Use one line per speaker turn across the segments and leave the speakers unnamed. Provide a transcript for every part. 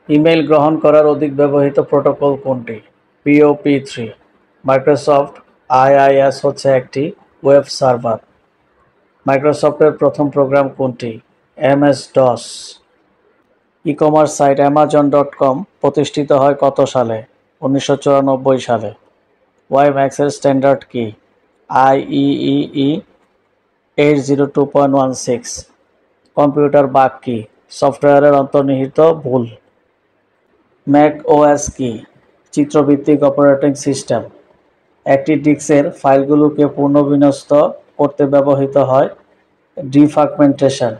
Email গ্রহণ করার অধিক ব্যবহৃত প্রোটোকল কোনটি? POP3। মাইক্রোসফট IIS হচ্ছে একটি ওয়েব সার্ভার। মাইক্রোসফটের প্রথম প্রোগ্রাম কোনটি? MS-DOS। ই-কমার্স সাইট Amazon.com প্রতিষ্ঠিত হয় কত সালে? 1994 সালে। ওয়াইম্যাক্সের স্ট্যান্ডার্ড কি? IEEE 802.16। কম্পিউটার বাগ কি? সফটওয়্যারের অন্তর্নিহিত ভুল। ম্যাক ওএস কি? চিত্রভিত্তিক অপারেটিং সিস্টেম। একটি ডিস্কের ফাইলগুলোকে পুনর্বিন্যস্ত করতে ব্যবহৃত হয় ডিফ্র্যাগমেন্টেশন।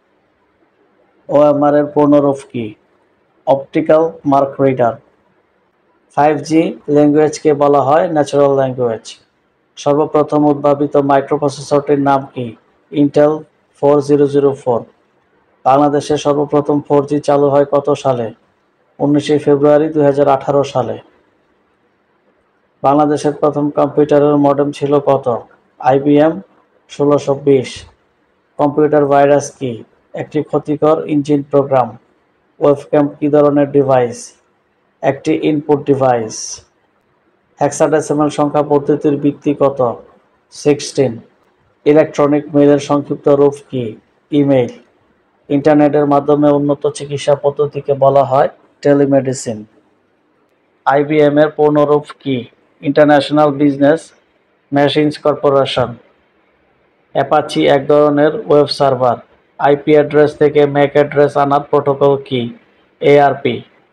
OMR এর পূর্ণরূপ কি? Optical mark reader. 5G ল্যাঙ্গুয়েজকে বলা হয় ন্যাচারাল ল্যাঙ্গুয়েজ। সর্বপ্রথম উদ্ভাবিত মাইক্রোপ্রসেসরটির নাম কি? ইন্টেল 4004। বাংলাদেশে সর্বপ্রথম 4G চালু হয় কত সালে? 19 ফেব্রুয়ারি 2018 সালে। বাংলাদেশের প্রথম কম্পিউটারের মডেম ছিল কত? IBM 1620। কম্পিউটার ভাইরাস কি? একটি ক্ষতিকর ইঞ্জিন প্রোগ্রাম। ওয়েবক্যাম কি ধরনের ডিভাইস? একটি ইনপুট ডিভাইস। হেক্সাডেসিমাল সংখ্যা পদ্ধতির ভিত্তি কত? 16। ইলেকট্রনিক মেইলের সংক্ষিপ্ত রূপ কি? ইমেইল। ইন্টারনেটের মাধ্যমে উন্নত চিকিৎসা পদ্ধতিকে বলা হয় টেলিমেডিসিন। IBM এর পূর্ণরূপ কি? International business machines corporation. Apache এক ধরনের ওয়েব সার্ভার। IP অ্যাড্রেস থেকে ম্যাক অ্যাড্রেস আনার প্রোটোকল কি? ARP।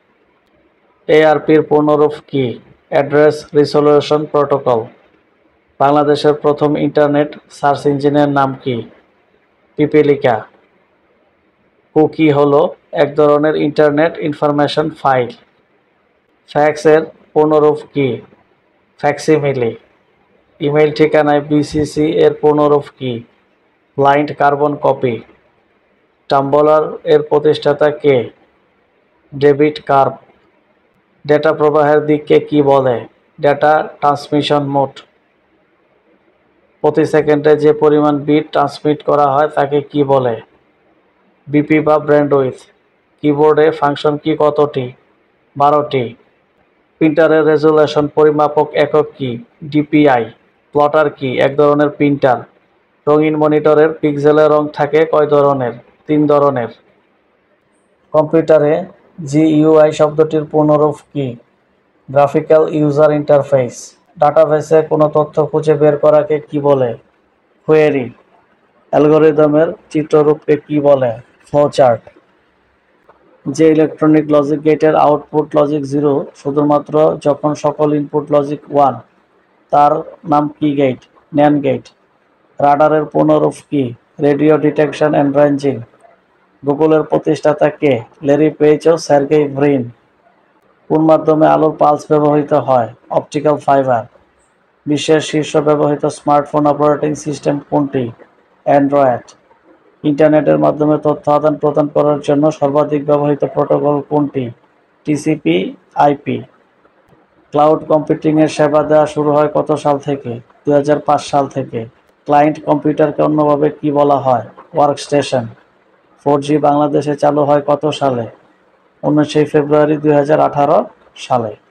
ARPর পূর্ণরূপ কি? Address resolution protocol. বাংলাদেশের প্রথম ইন্টারনেট সার্চ ইঞ্জিনের নাম কি? পিপীলিকা। কুকি হলো এক ধরনের ইন্টারনেট ইনফরমেশন ফাইল। ফ্যাক্স এর পূর্ণরূপ কি? ফ্যাক্সিমিলি। ইমেইল ঠিকানায় BCC এর পূর্ণরূপ কি? Blind carbon copy. টাম্বলার এর প্রতিষ্ঠাতা কে? David carp. ডেটা প্রবাহের দিককে কি বলে? Data transmission mode. প্রতি সেকেন্ডে যে পরিমাণ বিট ট্রান্সমিট করা হয় তাকে কি বলে? BP বা ব্যান্ডউইথ। কিবোর্ডে ফাংশন কি কতটি? 12টি। প্রিন্টারের রেজুলেশন পরিমাপক একক কি? DPI। প্লটার কি? এক ধরনের প্রিন্টার। রঙিন মনিটরের পিক্সেলের রং থাকে কয় ধরনের? 3 ধরনের। কম্পিউটারে GUI শব্দটির পূর্ণরূপ কি? Graphical user interface. ডাটাবেসে কোনো তথ্য খুঁজে বের করাকে কি বলে? কোয়েরি। অ্যালগরিদমের চিত্ররূপকে কি বলে? ফ্লোচার্ট। যে ইলেকট্রনিক লজিক গেটের আউটপুট লজিক 0 শুধুমাত্র যখন সকল ইনপুট লজিক 1, তার নাম কি গেট? NAND gate. রাডারের পূর্ণরূপ কি? Radio detection and ranging. গুগলের প্রতিষ্ঠাতা কে? ল্যারি পেজ ও সার্গেই ব্রিন। কোন মাধ্যমে আলোর পালস ব্যবহৃত হয়? Optical fibre. বিশ্বের শীর্ষ ব্যবহৃত স্মার্টফোন অপারেটিং সিস্টেম কোনটি? অ্যান্ড্রয়েড। ইন্টারনেটের মাধ্যমে তথ্য আদান প্রদান করার জন্য সর্বাধিক ব্যবহৃত প্রোটোকল কোনটি? TCP/IP। ক্লাউড কম্পিউটিংয়ের সেবা দেওয়া শুরু হয় কত সাল থেকে? 2005 সাল থেকে। ক্লায়েন্ট কম্পিউটারকে অন্যভাবে কি বলা হয়? ওয়ার্কস্টেশন। 4G বাংলাদেশে চালু হয় কত সালে? 19 ফেব্রুয়ারি 2018 সালে।